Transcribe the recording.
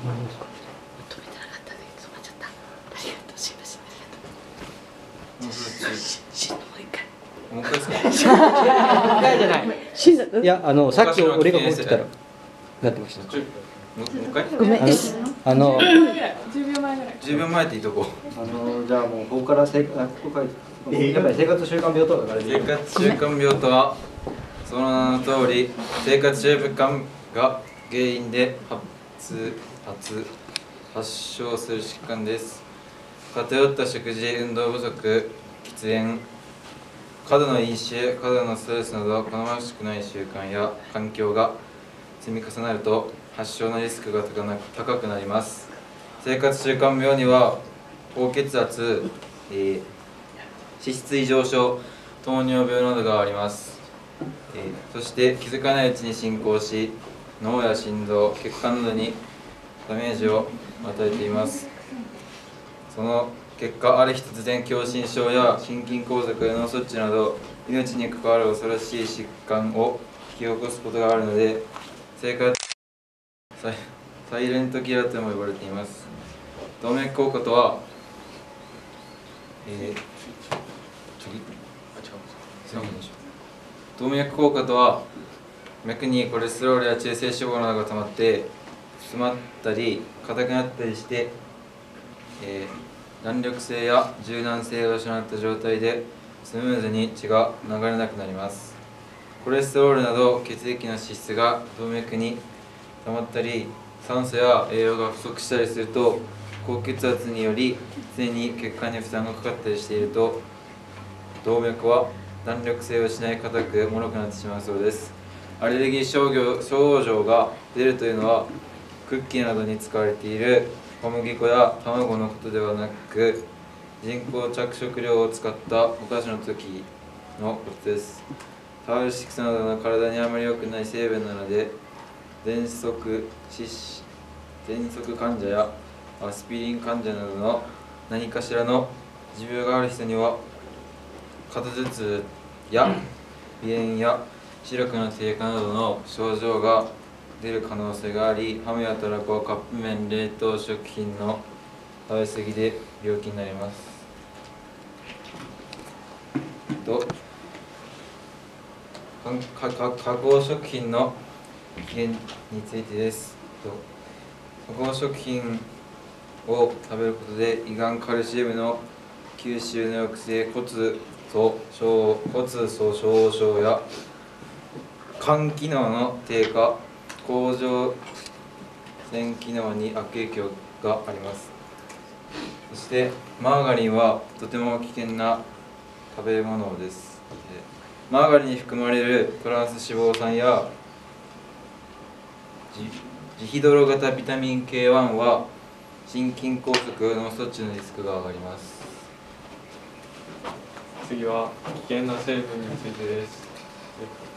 止めてなかったね。止まっちゃった。ありがとう。すいません。ありがとう。もう一回ですか。 一回じゃない。いや、さっき俺がこう言ってたらなってました。 もう一回。 ごめん。 10秒前ぐらい。10秒前っていいとこ。 じゃあもうここからここ書いて。やっぱり生活習慣病とか生活習慣病とはその名の通り生活習慣が原因で発症する疾患です。偏った食事、運動不足、喫煙、過度の飲酒、過度のストレスなど好ましくない習慣や環境が積み重なると発症のリスクが高くなります。生活習慣病には高血圧、脂質異常症、糖尿病などがあります。そして気づかないうちに進行し脳や心臓、血管などにダメージを与えています。その結果、ある日突然狭心症や心筋梗塞、脳卒中など命に関わる恐ろしい疾患を引き起こすことがあるので、生活サイレントキラーとも呼ばれています。動脈硬化とは、動脈硬化とは脈にコレステロールや中性脂肪などが溜まって詰まったり硬くなったりして、弾力性や柔軟性を失った状態でスムーズに血が流れなくなります。コレステロールなど血液の脂質が動脈に溜まったり酸素や栄養が不足したりすると、高血圧により常に血管に負担がかかったりしていると、動脈は弾力性を失い硬く脆くなってしまうそうです。アレルギー症状が出るというのは、クッキーなどに使われている小麦粉や卵のことではなく、人工着色料を使ったお菓子の時のことです。タウル6などの体にあまり良くない成分なので、喘息患者やアスピリン患者などの何かしらの持病がある人には、肩頭痛や鼻炎や視力の低下などの症状が出る可能性があり、ハムやたらこ、カップ麺、冷凍食品の食べ過ぎで病気になります。加工食品の起源についてです。加工食品を食べることで胃がん、カルシウムの吸収の抑制、骨粗しょう症や肝機能の低下、甲状腺機能に悪影響があります。そしてマーガリンはとても危険な食べ物です。マーガリンに含まれるトランス脂肪酸やジヒドロ型ビタミン K1 は心筋梗塞、脳卒中のリスクが上がります。 次は危険な成分についてです。